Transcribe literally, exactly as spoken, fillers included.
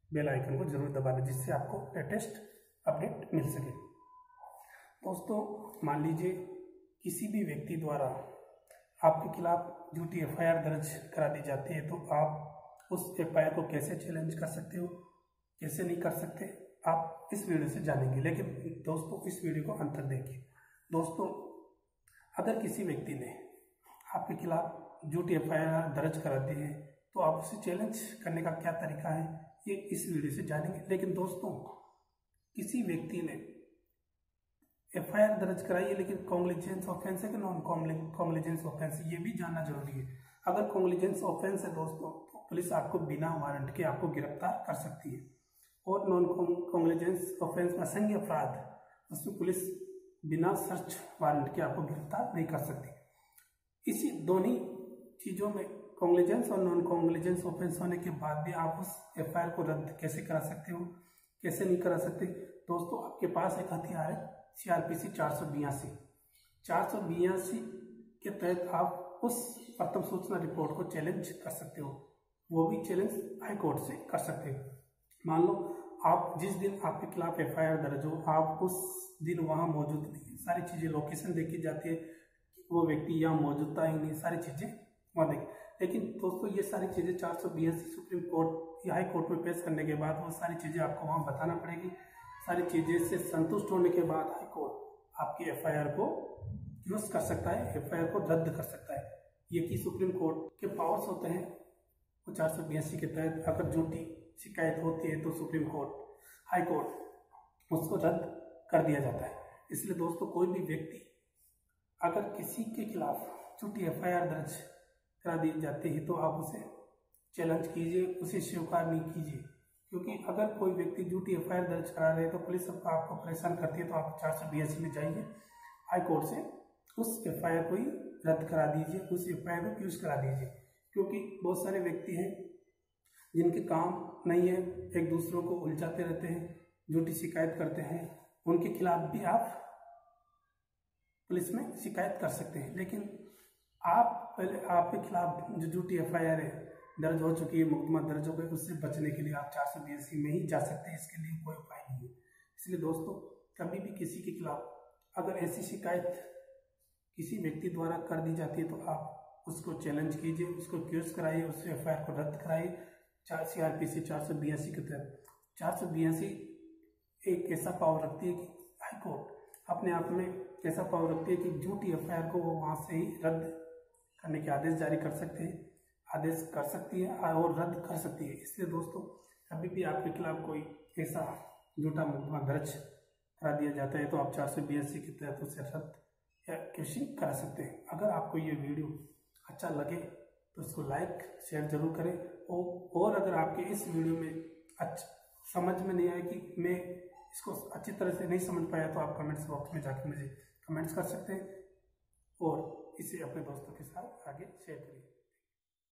Bell icon को जरूर दबा दें, जिससे आपको लेटेस्ट अपडेट मिल सके। दोस्तों, मान लीजिए किसी भी व्यक्ति द्वारा आपके खिलाफ झूठी एफ आई आर दर्ज करा दी जाती है, तो आप उस एफ आई आर को कैसे चैलेंज कर सकते हो, कैसे नहीं कर सकते, आप इस वीडियो से जानेंगे। लेकिन दोस्तों, इस वीडियो को अंत तक देखिए। दोस्तों, अगर किसी व्यक्ति ने आपके खिलाफ झूठी एफ आई आर दर्ज करा दी है, तो आप उसे चैलेंज करने का क्या तरीका है, ये इस वीडियो से जानेंगे। लेकिन दोस्तों, किसी व्यक्ति ने एफ आई आर दर्ज कराई है, लेकिन कॉन्ग्लिजेंस ऑफेंस है कि नॉन कॉन्ग्लिजेंस ऑफेंस, ये भी जानना जरूरी है। अगर कॉन्ग्लिजेंस ऑफेंस है दोस्तों, तो पुलिस आपको बिना वारंट के आपको गिरफ्तार कर सकती है। और नॉन कॉन्ग्लिजेंस ऑफेंस में असंज्ञ अपराध, उसमें पुलिस बिना सर्च वारंट के आपको गिरफ्तार नहीं कर सकती। इसी दोनों चीज़ों में कॉन्ग्लिजेंस और नॉन कॉन्ग्लिजेंस ऑफेंस होने के बाद भी आप उस एफ आई आर को रद्द कैसे करा सकते हो, कैसे नहीं करा सकते। दोस्तों, आपके पास एक हथियार है सी आर पी सी चार सौ बयासी चार सौ बयासी के तहत आप उस प्रथम सूचना रिपोर्ट को चैलेंज कर सकते हो। वो भी चैलेंज हाई कोर्ट से कर सकते हो। मान लो आप जिस दिन आपके खिलाफ एफ आई आर दर्ज हो, आप उस दिन वहाँ मौजूद नहीं, सारी चीज़ें लोकेशन देखी जाती है, वो व्यक्ति यहाँ मौजूद था ही नहीं, सारी चीज़ें वहाँ देखी। लेकिन दोस्तों, ये सारी चीज़ें चार सौ बयासी सुप्रीम कोर्ट या हाई कोर्ट में पेश करने के बाद वो सारी चीज़ें आपको वहाँ बताना पड़ेगी। सारी चीज़ें से संतुष्ट होने के बाद हाई कोर्ट आपकी एफ आई आर को यूज कर सकता है, एफ आई आर को रद्द कर सकता है। ये कि सुप्रीम कोर्ट के पावर्स होते हैं, वो चार सौ बयासी के तहत अगर झूठी शिकायत होती है तो सुप्रीम कोर्ट, हाई कोर्ट उसको रद्द कर दिया जाता है। इसलिए दोस्तों, कोई भी व्यक्ति अगर किसी के खिलाफ झूठी एफ आई आर दर्ज करा दी जाती है, तो आप उसे चैलेंज कीजिए, उसे स्वीकार नहीं कीजिए। क्योंकि अगर कोई व्यक्ति झूठी एफ आई आर दर्ज करा रहे तो पुलिस आपको परेशान करती है, तो आप चार सौ बयासी में जाइए, हाई कोर्ट से उस एफ आई आर को ही रद्द करा दीजिए, उस एफ आई आर को यूज करा दीजिए। क्योंकि बहुत सारे व्यक्ति हैं जिनके काम नहीं है, एक दूसरों को उलझाते रहते हैं, झूठी शिकायत करते हैं, उनके खिलाफ भी आप पुलिस में शिकायत कर सकते हैं। लेकिन आप पहले आपके खिलाफ जो झूठी एफ आई आर है दर्ज हो चुकी है, मुकदमा दर्ज हो गया, उससे बचने के लिए आप चार सौ बयासी में ही जा सकते हैं। इसके लिए कोई उपाय नहीं है। इसलिए दोस्तों, कभी भी किसी के खिलाफ अगर ऐसी शिकायत किसी व्यक्ति द्वारा कर दी जाती है, तो आप उसको चैलेंज कीजिए, उसको क्यूज कराइए, उससे एफ आई आर को रद्द कराइए। चार सी आर पी सी चार सौ बयासी के तहत चार सौ बयासी एक ऐसा पावर रखती है कि हाई कोर्ट अपने आप में ऐसा पावर रखती है कि झूठी एफ आई आर को वो वहाँ से ही रद्द करने के आदेश जारी कर सकते हैं, आदेश कर सकती है और रद्द कर सकती है। इसलिए दोस्तों, कभी भी आपके खिलाफ कोई ऐसा झूठा मुकदमा दर्ज करा दिया जाता है, तो आप चार सौ बयासी के तहत उसे रद्द या क्वेश्चन करा सकते हैं। अगर आपको ये वीडियो अच्छा लगे तो इसको लाइक शेयर जरूर करें। और अगर आपके इस वीडियो में अच्छा समझ में नहीं आया कि मैं इसको अच्छी तरह से नहीं समझ पाया, तो आप कमेंट्स बॉक्स में जाकर मुझे कमेंट्स कर सकते हैं और इसे अपने दोस्तों के साथ आगे शेयर करिए।